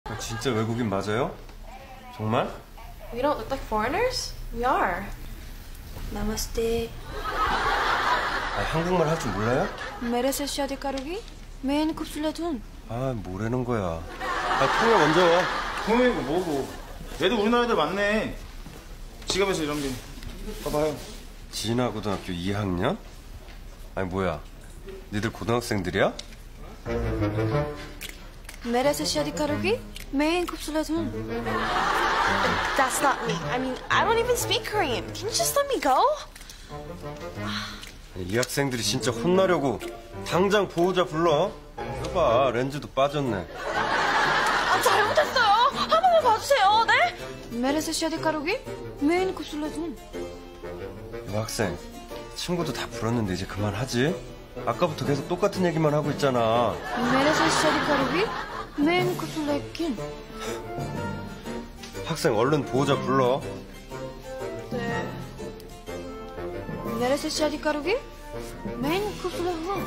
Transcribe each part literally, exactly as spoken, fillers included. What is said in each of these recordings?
진짜 외국인 맞아요? 정말? We don't look like foreigners? We are. Namaste. 아, 한국말 할 줄 몰라요? मेरे से शादी करोगी? मैं इनको खूबसूरत 아, 뭐라는 거야. 아, 통역 먼저 와. 통역이고 뭐고. 얘도 우리나라 애들 많네. 지갑에서 이런 게. 봐봐요. 진화고등학교 이 학년? 아니, 뭐야. 니들 고등학생들이야? मेरे से शादी करोगी? मैं इनको खूबसूरत That's not me. I mean, I don't even speak Korean. Can you just let me go? 이 학생들이 진짜 혼나려고 당장 보호자 불러. 이거 봐, 렌즈도 빠졌네. 아, 잘못했어요. 한 번만 봐주세요. 네? मेरे से शादी करोगी? मैं इनको खूबसूरत 이 학생, 친구도 다 불었는데 이제 그만하지? 아까부터 계속 똑같은 얘기만 하고 있잖아. मेरे से शादी करोगी? मैं इनको खूबसूरत 학생, 얼른 보호자 불러. 네. मेरे से शादी करोगी? मैं इनको खूबसूरत हूँ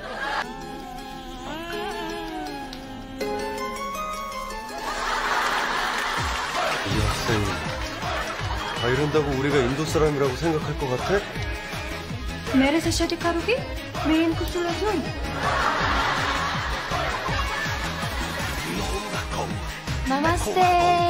이 학생, 아, 이런다고 우리가 인도 사람이라고 생각할 것 같아? मेरे से शादी करोगी? मैं इनको खूबसूरत हूँ नमस्ते